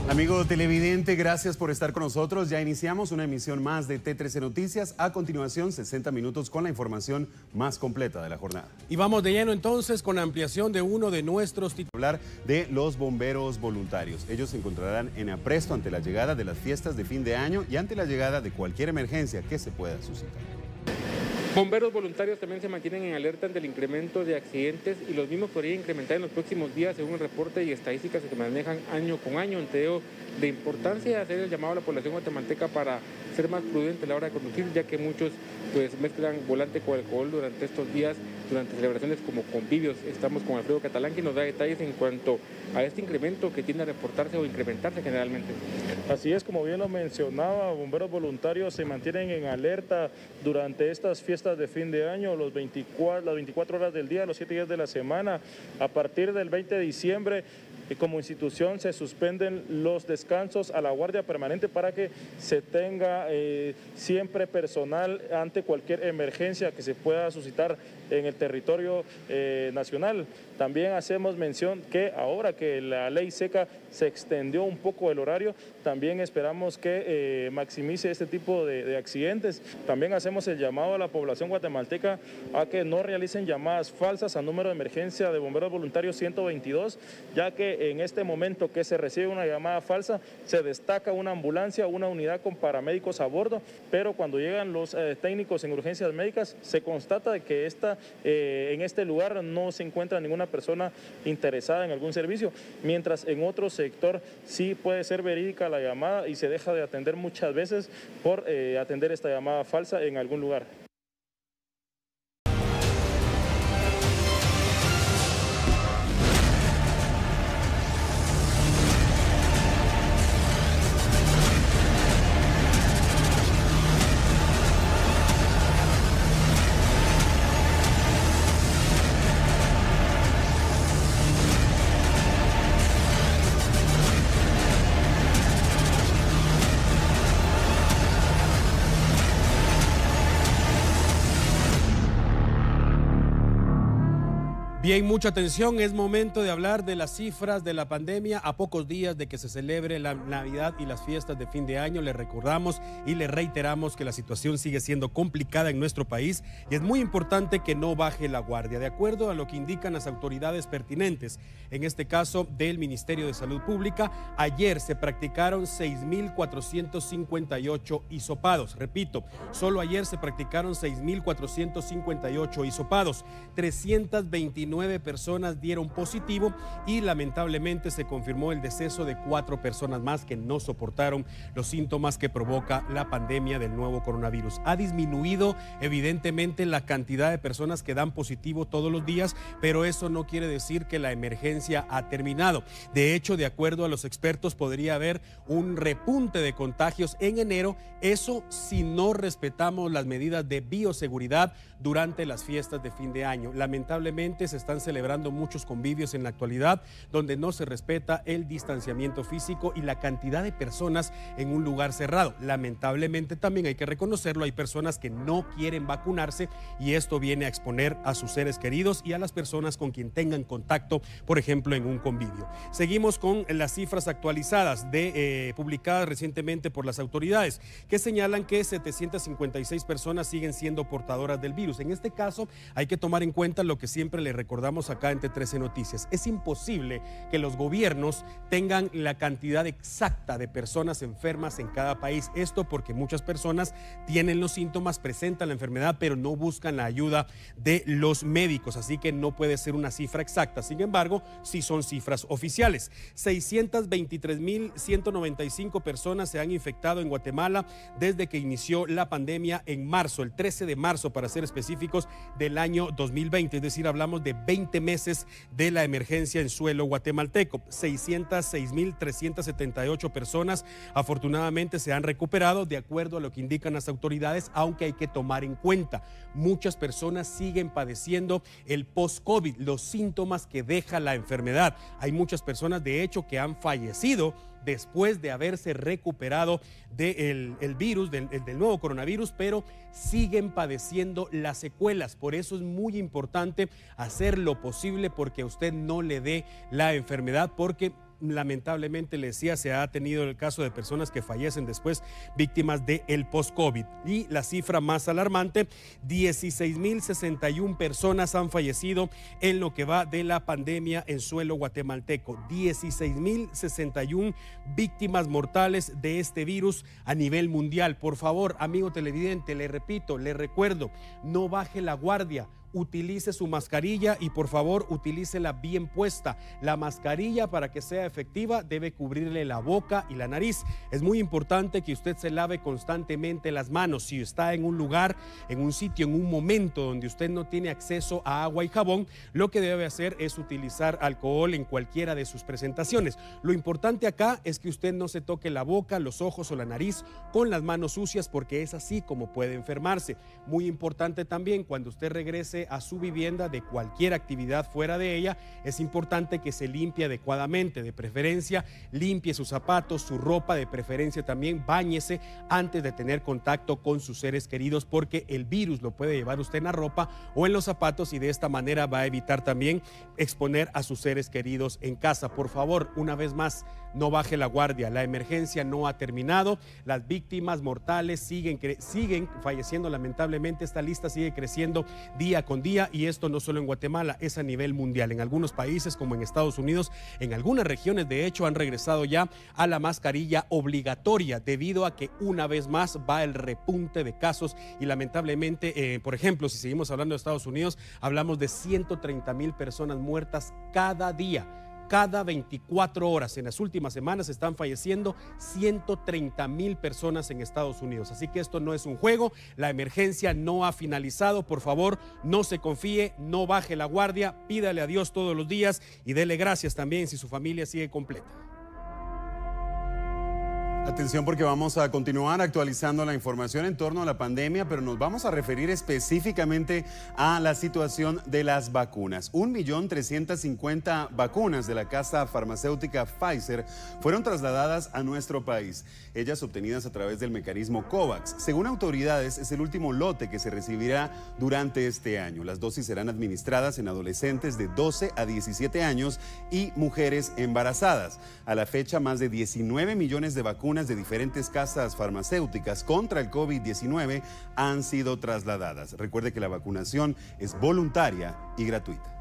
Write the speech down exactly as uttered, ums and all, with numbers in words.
Amigo televidente, gracias por estar con nosotros. Ya iniciamos una emisión más de T trece Noticias. A continuación, sesenta minutos con la información más completa de la jornada. Y vamos de lleno entonces con la ampliación de uno de nuestros titulares. Hablar de los bomberos voluntarios. Ellos se encontrarán en apresto ante la llegada de las fiestas de fin de año y ante la llegada de cualquier emergencia que se pueda suscitar. Bomberos voluntarios también se mantienen en alerta ante el incremento de accidentes y los mismos podrían incrementar en los próximos días según el reporte y estadísticas que se manejan año con año. Entre ello, de importancia hacer el llamado a la población guatemalteca para ser más prudente a la hora de conducir, ya que muchos pues mezclan volante con alcohol durante estos días, durante celebraciones como convivios. Estamos con Alfredo Catalán, que nos da detalles en cuanto a este incremento que tiende a reportarse o incrementarse generalmente. Así es, como bien lo mencionaba, bomberos voluntarios se mantienen en alerta durante estas fiestas de fin de año, los veinticuatro, las veinticuatro horas del día, los siete días de la semana. A partir del veinte de diciembre, como institución se suspenden los descansos a la guardia permanente para que se tenga eh, siempre personal ante cualquier emergencia que se pueda suscitar en el territorio eh, nacional. También hacemos mención que ahora que la ley seca se extendió un poco el horario, también esperamos que eh, maximice este tipo de, de accidentes. También hacemos el llamado a la población guatemalteca a que no realicen llamadas falsas al número de emergencia de bomberos voluntarios ciento veintidós, ya que en este momento que se recibe una llamada falsa, se destaca una ambulancia, una unidad con paramédicos a bordo, pero cuando llegan los eh, técnicos en urgencias médicas, se constata de que esta, eh, en este lugar no se encuentra ninguna persona interesada en algún servicio, mientras en otro sector sí puede ser verídica la llamada y se deja de atender muchas veces por eh, atender esta llamada falsa en algún lugar. Bien, mucha atención, es momento de hablar de las cifras de la pandemia a pocos días de que se celebre la Navidad y las fiestas de fin de año. Le recordamos y le reiteramos que la situación sigue siendo complicada en nuestro país y es muy importante que no baje la guardia, de acuerdo a lo que indican las autoridades pertinentes. En este caso del Ministerio de Salud Pública, ayer se practicaron seis mil cuatrocientos cincuenta y ocho hisopados. Repito, solo ayer se practicaron seis mil cuatrocientos cincuenta y ocho hisopados, trescientas veintinueve personas dieron positivo y lamentablemente se confirmó el deceso de cuatro personas más que no soportaron los síntomas que provoca la pandemia del nuevo coronavirus. Ha disminuido evidentemente la cantidad de personas que dan positivo todos los días, pero eso no quiere decir que la emergencia ha terminado. De hecho, de acuerdo a los expertos, podría haber un repunte de contagios en enero, eso si no respetamos las medidas de bioseguridad durante las fiestas de fin de año. Lamentablemente se están celebrando muchos convivios en la actualidad donde no se respeta el distanciamiento físico y la cantidad de personas en un lugar cerrado. Lamentablemente también hay que reconocerlo, hay personas que no quieren vacunarse y esto viene a exponer a sus seres queridos y a las personas con quien tengan contacto, por ejemplo, en un convivio. Seguimos con las cifras actualizadas de, eh, publicadas recientemente por las autoridades, que señalan que setecientas cincuenta y seis personas siguen siendo portadoras del virus. En este caso hay que tomar en cuenta lo que siempre le recordamos acá en T trece Noticias. Es imposible que los gobiernos tengan la cantidad exacta de personas enfermas en cada país. Esto porque muchas personas tienen los síntomas, presentan la enfermedad, pero no buscan la ayuda de los médicos. Así que no puede ser una cifra exacta. Sin embargo, sí son cifras oficiales. seiscientas veintitrés mil ciento noventa y cinco personas se han infectado en Guatemala desde que inició la pandemia en marzo, el trece de marzo para ser específicos, del año dos mil veinte. Es decir, hablamos de veinte meses de la emergencia en suelo guatemalteco. seiscientas seis mil trescientas setenta y ocho personas afortunadamente se han recuperado de acuerdo a lo que indican las autoridades, aunque hay que tomar en cuenta, muchas personas siguen padeciendo el post-COVID, los síntomas que deja la enfermedad. Hay muchas personas de hecho que han fallecido después de haberse recuperado del el virus, del, del nuevo coronavirus, pero siguen padeciendo las secuelas. Por eso es muy importante hacer lo posible porque a usted no le dé la enfermedad, porque lamentablemente, le decía, se ha tenido el caso de personas que fallecen después víctimas del post-COVID. Y la cifra más alarmante, dieciséis mil sesenta y una personas han fallecido en lo que va de la pandemia en suelo guatemalteco. dieciséis mil sesenta y una víctimas mortales de este virus a nivel mundial. Por favor, amigo televidente, le repito, le recuerdo, no baje la guardia. Utilice su mascarilla y por favor utilícela bien puesta. La mascarilla, para que sea efectiva, debe cubrirle la boca y la nariz. Es muy importante que usted se lave constantemente las manos. Si está en un lugar, en un sitio, en un momento donde usted no tiene acceso a agua y jabón, lo que debe hacer es utilizar alcohol en cualquiera de sus presentaciones. Lo importante acá es que usted no se toque la boca, los ojos o la nariz con las manos sucias, porque es así como puede enfermarse. Muy importante también, cuando usted regrese a su vivienda de cualquier actividad fuera de ella, es importante que se limpie adecuadamente. De preferencia, limpie sus zapatos, su ropa, de preferencia también báñese antes de tener contacto con sus seres queridos, porque el virus lo puede llevar usted en la ropa o en los zapatos y de esta manera va a evitar también exponer a sus seres queridos en casa. Por favor, una vez más, no baje la guardia. La emergencia no ha terminado. Las víctimas mortales siguen, siguen falleciendo. Lamentablemente, esta lista sigue creciendo día con día, y esto no solo en Guatemala, es a nivel mundial. En algunos países, como en Estados Unidos, en algunas regiones, de hecho, han regresado ya a la mascarilla obligatoria, debido a que una vez más va el repunte de casos y lamentablemente, eh, por ejemplo, si seguimos hablando de Estados Unidos, hablamos de ciento treinta mil personas muertas cada día. Cada veinticuatro horas. En las últimas semanas están falleciendo ciento treinta mil personas en Estados Unidos. Así que esto no es un juego. La emergencia no ha finalizado. Por favor, no se confíe, no baje la guardia, pídale a Dios todos los días y dele gracias también si su familia sigue completa. Atención, porque vamos a continuar actualizando la información en torno a la pandemia, pero nos vamos a referir específicamente a la situación de las vacunas. un millón trescientas cincuenta vacunas de la casa farmacéutica Pfizer fueron trasladadas a nuestro país, ellas obtenidas a través del mecanismo COVAX. Según autoridades, es el último lote que se recibirá durante este año. Las dosis serán administradas en adolescentes de doce a diecisiete años y mujeres embarazadas. A la fecha, más de diecinueve millones de vacunas de diferentes casas farmacéuticas contra el COVID diecinueve han sido trasladadas. Recuerde que la vacunación es voluntaria y gratuita.